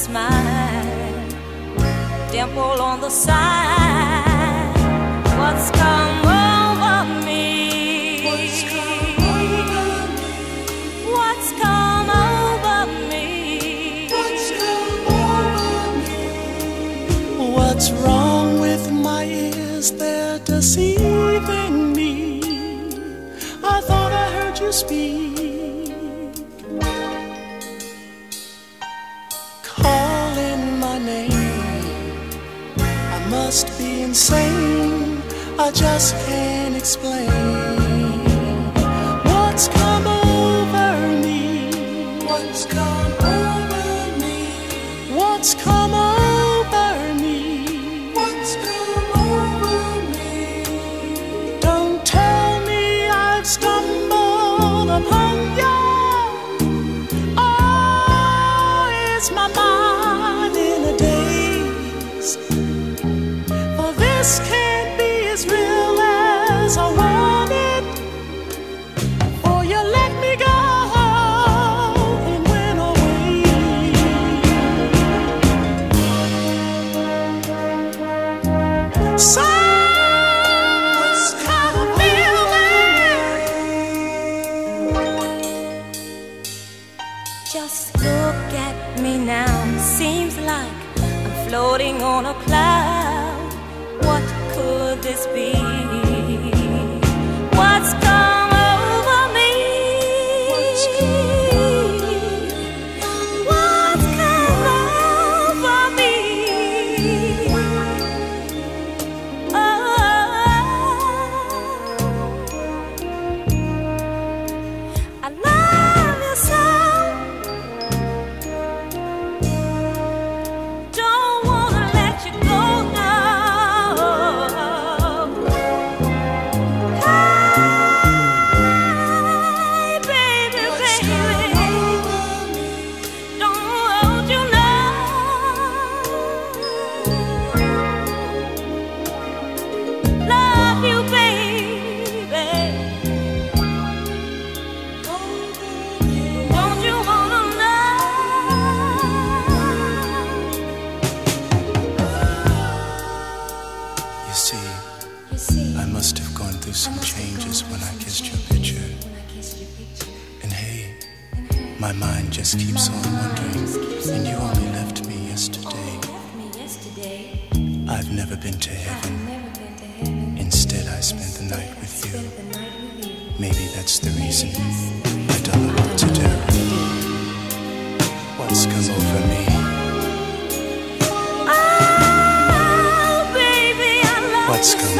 smile, dimple on the side. What's come over me? What's come over me? What's come over me? What's come over me? What's wrong with my ears? They're deceiving me. I thought I heard you speak, calling my name. I must be insane, I just can't explain. What's come over me? What's come over me? What's come over me? What's come over me? Don't tell me I've stumbled upon you. Oh, is my mind in a daze? For this can't be as real as I want it. Or you let me go and went away. So what's kind of feeling? Just look at me now. Seems like I'm floating on a cloud. What could this be? What's come over me? What's come over me? I love you so. Don't wanna let you go now. Hey, baby, baby, don't hold you now. Love you, baby. Don't you wanna know? You see, I must have gone through some changes when I kissed your picture. And hey, my mind just keeps on wondering, and you only left me yesterday. I've never been to heaven. Instead, I spent the night with you. Maybe that's the reason I don't know what to do. What's come over me? Oh, baby, I love What's you come